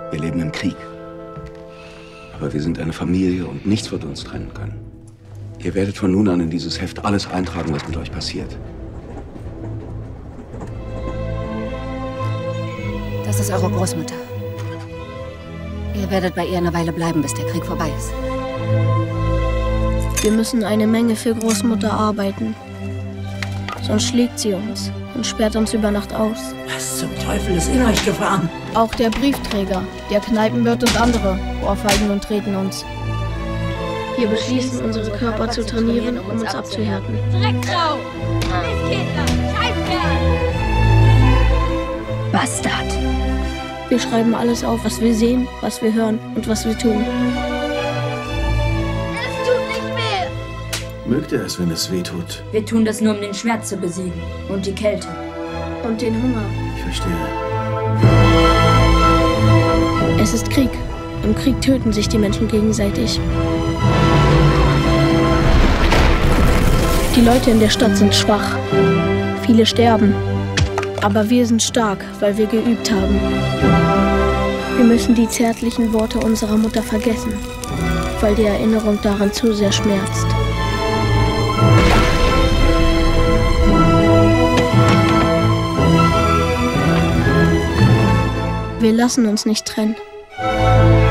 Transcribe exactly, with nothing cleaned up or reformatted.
Wir leben im Krieg. Aber wir sind eine Familie und nichts wird uns trennen können. Ihr werdet von nun an in dieses Heft alles eintragen, was mit euch passiert. Das ist eure Großmutter. Ihr werdet bei ihr eine Weile bleiben, bis der Krieg vorbei ist. Wir müssen eine Menge für Großmutter arbeiten. Sonst schlägt sie uns und sperrt uns über Nacht aus. Was zum Teufel ist in euch gefahren? Auch der Briefträger, der Kneipenwirt und andere ohrfeigen und treten uns. Wir beschließen, unsere Körper zu trainieren, um uns abzuhärten. Drecksau! Misskinder! Scheißkerl! Bastard! Wir schreiben alles auf, was wir sehen, was wir hören und was wir tun. Es tut nicht weh! Mögt er es, wenn es weh tut? Wir tun das nur, um den Schmerz zu besiegen. Und die Kälte. Und den Hunger. Ich verstehe. Es ist Krieg. Im Krieg töten sich die Menschen gegenseitig. Die Leute in der Stadt sind schwach. Viele sterben. Aber wir sind stark, weil wir geübt haben. Wir müssen die zärtlichen Worte unserer Mutter vergessen, weil die Erinnerung daran zu sehr schmerzt. Wir lassen uns nicht trennen.